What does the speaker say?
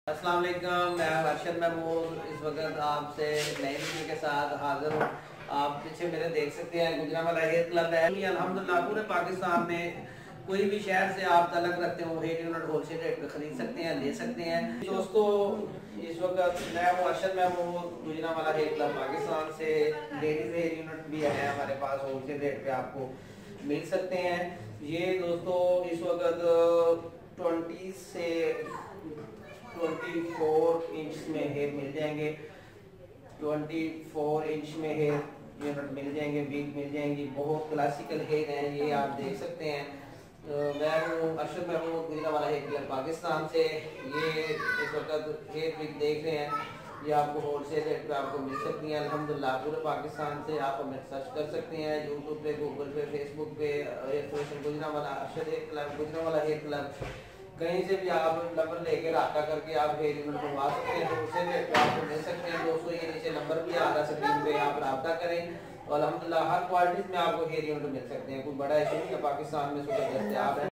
अस्सलाम वालेकुम, मैं अरशद महमूद इस वक्त आपसे नई वीडियो के साथ हाजिर हूँ। आप पीछे मेरे देख सकते हैं गुजरांवाला हेयर क्लब है। अल्हम्दुलिल्लाह पूरे पाकिस्तान में कोई भी शहर से आप तलक रखते हो हेयर यूनिट होलसेल रेट पे खरीद सकते हैं, ले सकते हैं। दोस्तों इस वक्त मैं हूँ अरशद महमूद गुजरांवाला हेयर क्लब पाकिस्तान से। लेडीज हेयर यूनिट भी है हमारे पास, होलसेल रेट पे आपको मिल सकते हैं। ये दोस्तों इस वक्त 20 से 24 इंच में हेयर मिल जाएंगे। 24 इंच में हेयर यूनिट मिल जाएंगे, विग मिल जाएंगी। बहुत क्लासिकल हेयर हैं ये, आप देख सकते हैं। मैं हूँ अरशद महमूद गुजरांवाला हेयर क्लब पाकिस्तान से। ये इस वक्त हेयर विग देख रहे हैं, ये आपको होलसेल रेट पे आपको मिल सकती हैं। अल्हम्दुलिल्लाह पूरे पाकिस्तान से आप हमें सर्च कर सकते हैं, यूट्यूब पे, गूगल पे, फेसबुक पे, Gujranwala Arshad hair club, Gujranwala hair club, कहीं से भी आप नंबर लेके रब्ता करके आप हेयर यूनिट मंगवा सकते हैं। तो उससे रेट पे आपको मिल सकते हैं। दोस्तों ये नीचे नंबर भी आ रहा है स्क्रीन पे, आप रब्ता करें और अल्हम्दुलिल्लाह हर क्वालिटीज में आपको हेयर यूनिट मिल सकते हैं। कोई बड़ा इशू नहीं है, पाकिस्तान में सुपर दस्तयाब है।